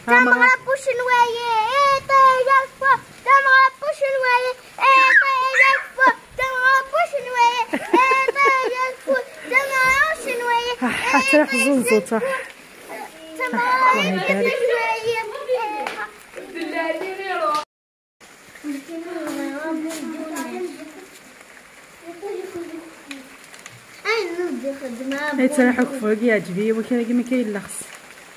حتى راح زنزوط راح الله يبارك. يتراحوك فوق يعجبي ولكن ما كاين لا خص.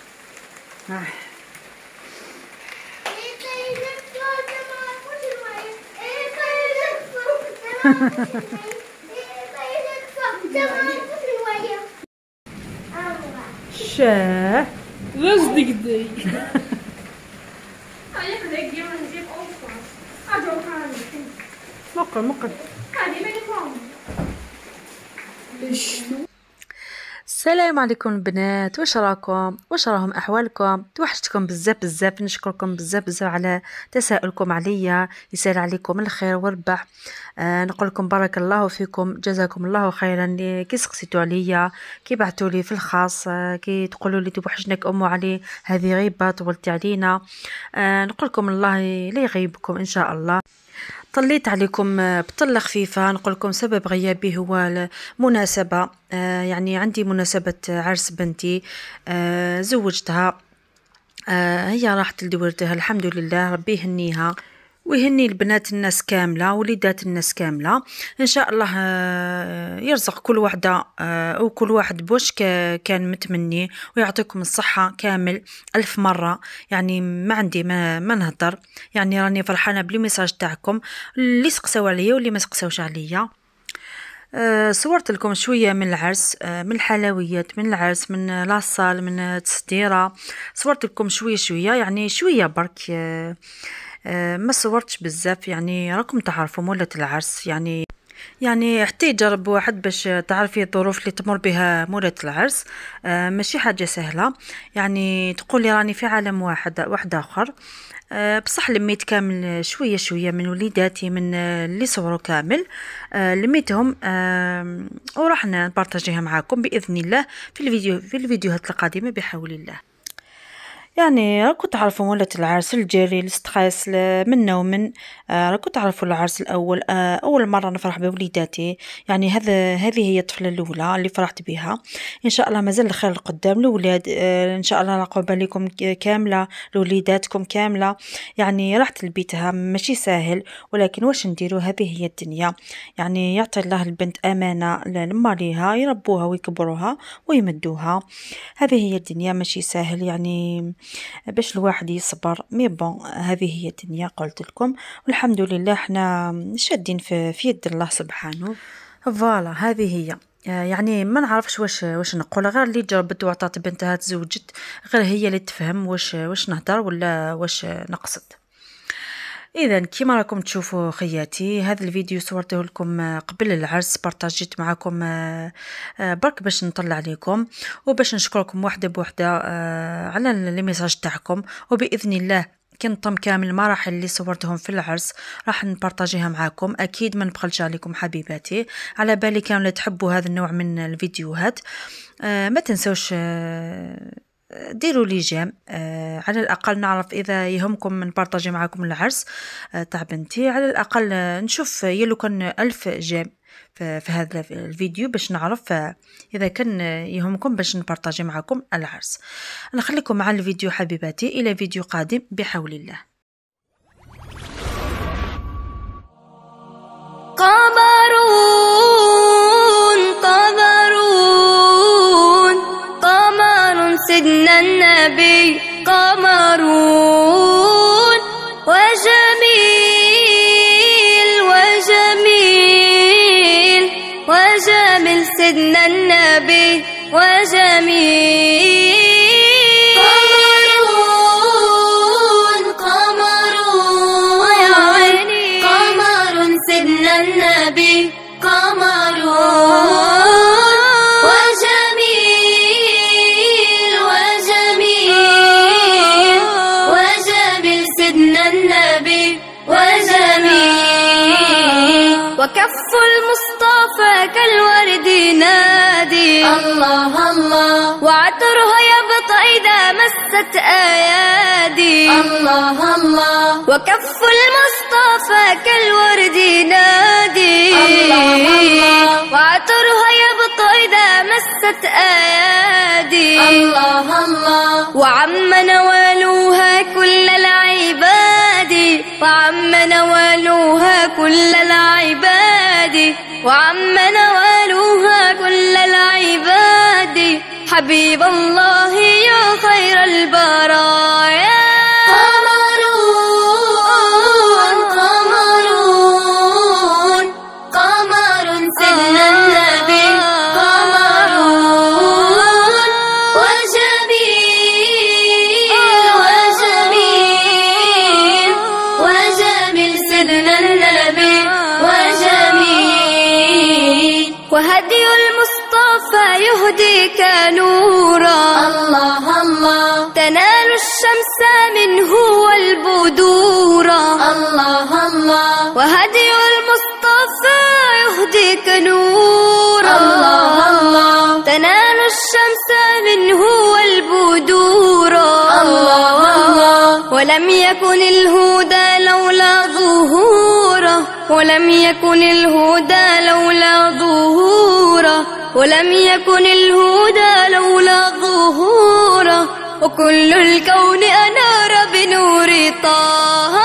شاه غاز دقدي مقر السلام عليكم البنات، واش راكم؟ واش راهم احوالكم؟ توحشتكم بزاف بزاف، نشكركم بزاف بزاف على تساؤلكم عليا، يسال عليكم الخير والربح. نقول لكم بارك الله فيكم، جزاكم الله خيرا كي سقسيتوا عليا، كي بعثوا لي في الخاص، كي تقولوا لي توحشناك ام علي، هذه غيبه طولتي علينا. نقول لكم الله لا يغيبكم ان شاء الله. طليت عليكم بطلة خفيفة. نقول لكم سبب غيابي هو مناسبة، يعني عندي مناسبة عرس بنتي، زوجتها، هي راحت لدورتها الحمد لله، ربي يهنيها ويهني البنات الناس كاملة، وليدات الناس كاملة إن شاء الله. يرزق كل واحدة أو كل واحد بوش كان متمني، ويعطيكم الصحة كامل 1000 مرة. يعني ما عندي ما نهضر، يعني راني فرحانة بلي ميساج تاعكم اللي سقساو عليا واللي ما سقساوش عليا. صورت لكم شوية من العرس، من الحلويات، من العرس، من لاصال، من التصديرة. صورت لكم شوية يعني شوية برك، ما صورتش بزاف، يعني راكم تعرفوا مولة العرس، يعني حتى يجرب واحد باش تعرفي الظروف اللي تمر بها مولة العرس. ماشي حاجة سهلة، يعني تقولي راني في عالم واحد آخر. بصح لميت كامل شوية من وليداتي، من اللي صوروا كامل، لميتهم وراح نبارطاجيها معاكم بإذن الله في الفيديوهات القادمة بحول الله. يعني راكم تعرفوا مولة العرس، الجري، الستريس منا ومن، راكم تعرفوا العرس الاول، اول مره نفرح بوليداتي، يعني هذه هي الطفله الاولى اللي فرحت بها. ان شاء الله مازال الخير القدام الاولاد، ان شاء الله العقبه لكم كامله، لوليداتكم كامله. يعني رحت لبيتها ماشي ساهل، ولكن واش نديروا، هذه هي الدنيا. يعني يعطي الله البنت امانه لماليها، يربوها ويكبروها ويمدوها. هذه هي الدنيا ماشي ساهل، يعني باش الواحد يصبر، مي بون هذه هي الدنيا قلت لكم، والحمد لله احنا شادين في يد الله سبحانه. فوالا هذه هي، يعني ما نعرفش واش نقول، غير اللي جربت وعطات بنتها تزوجت، غير هي اللي تفهم واش نهضر ولا واش نقصد. اذا كيما راكم تشوفوا خياتي، هذا الفيديو صورته لكم قبل العرس، بارطاجيت معكم برك باش نطلع عليكم وباش نشكركم وحده بوحده على الميساج تاعكم. وباذن الله كنطم كامل المراحل اللي صورتهم في العرس راح نبارطاجيها معكم، اكيد ما نبخلش عليكم حبيباتي. على بالي كانوا تحبوا هذا النوع من الفيديوهات، ما تنسوش ديروا لي جيم، على الاقل نعرف اذا يهمكم نبارطاجي معكم العرس تاع بنتي. على الاقل نشوف يلو كان 1000 جيم في هذا الفيديو باش نعرف اذا كان يهمكم باش نبارطاجي معكم العرس. نخليكم مع الفيديو حبيباتي، الى فيديو قادم بحول الله. قمر سيدنا النبي، قمرون وجميل سيدنا النبي وجميل. قمر سيدنا النبي، قمرون وجميل سيدنا النبي وجميل. وكف المصطفى كالورد نادي، الله الله، وعطرها يبطى إذا مس مست أيادي. الله الله وكف المصطفى كالورد ينادي. الله الله وعطرها يبطى إذا مست أيادي. الله الله وعم نوالوها كل العباد. وعم نوالوها كل العباد. وعم نوالوها كل العباد. حبيب الله يا خير البرايا. وهدي المصطفى يهديك نورا. الله الله تنال الشمس منه والبدورا. الله الله وهدي المصطفى يهديك نورا. الله الله تنال الشمس منه والبدورا. الله الله ولم يكن الهدى لولا ظهوره. ولم يكن الهدى لولا ظهوره. ولم يكن الهدى لولا ظهوره. وكل الكون أنار بنور طه.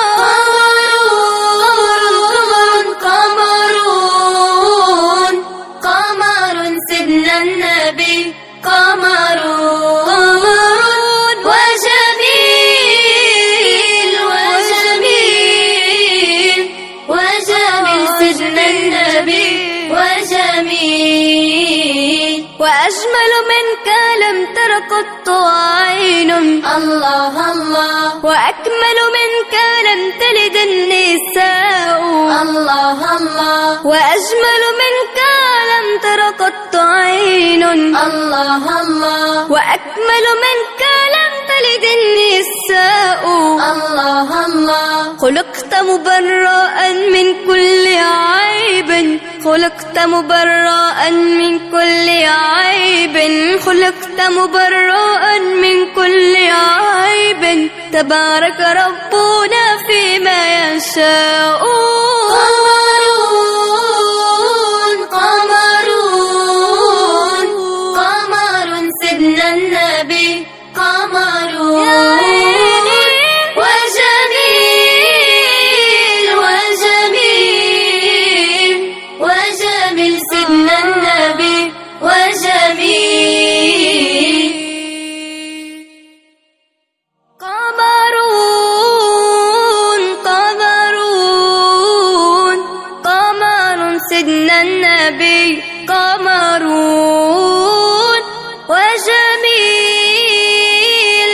قمرون قمر سيدنا النبي. قمرون وجميل وجميل وجميل سيدنا النبي. وجميل وأجمل منك لم تر قط عين. الله الله وأكمل منك لم تلد النساء. الله الله وأجمل منك لم تر قط عين. الله الله وأكمل منك لم تلد النساء. الله الله خلقت مبرأ من كل عيب. خلقت مبرأ من كل عيب. خلقت مبرأ من كل عيب. تبارك ربنا فيما يشاء. قمرون قمرون قمر سيدنا النبي. قمرون وجميل وجميل وجميل سيدنا النبي. وجميل قمرون قمرون قمر سيدنا النبي. قمرون وجميل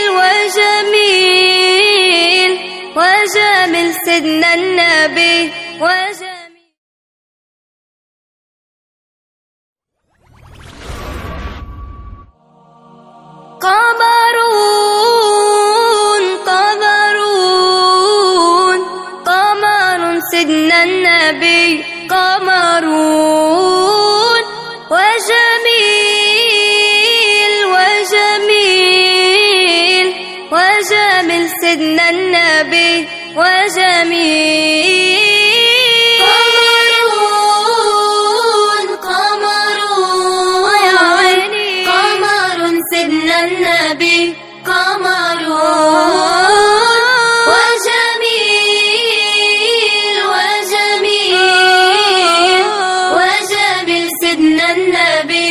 وجميل وجميل سيدنا النبي. وجميل قمرون قمرون قمر سيدنا النبي. قمرون وجميل وجميل وجميل سيدنا النبي. وجميل قمرون قمرون قمر سيدنا النبي. قمرون وجميل وجميل وجميل سيدنا النبي.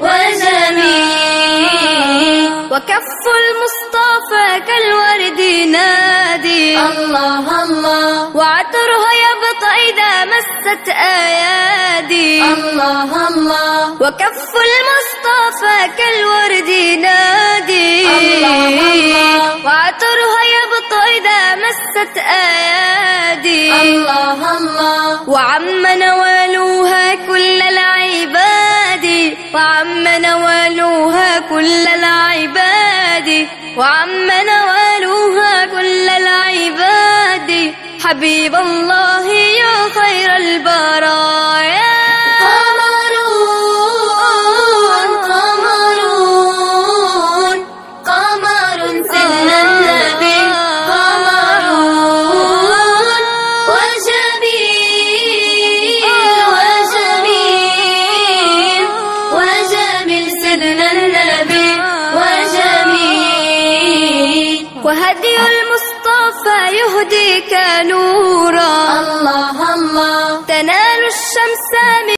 وجميل وكف المصطفى كالورد ينادي. الله الله وعطرها يبطى إذا مست أيادي. الله الله وكف المصطفى كالورد ينادي. الله الله وعطرها يبطى إذا مست أيادي. الله الله وعم نوالوها كل العباد. وعم نوالوها كل العباد. وعم نوالوها كل العباد. حبيب الله يا خير البرايا. قمرون قمرون قمر هدي المصطفى يهديك نورا. الله الله تنال الشمس من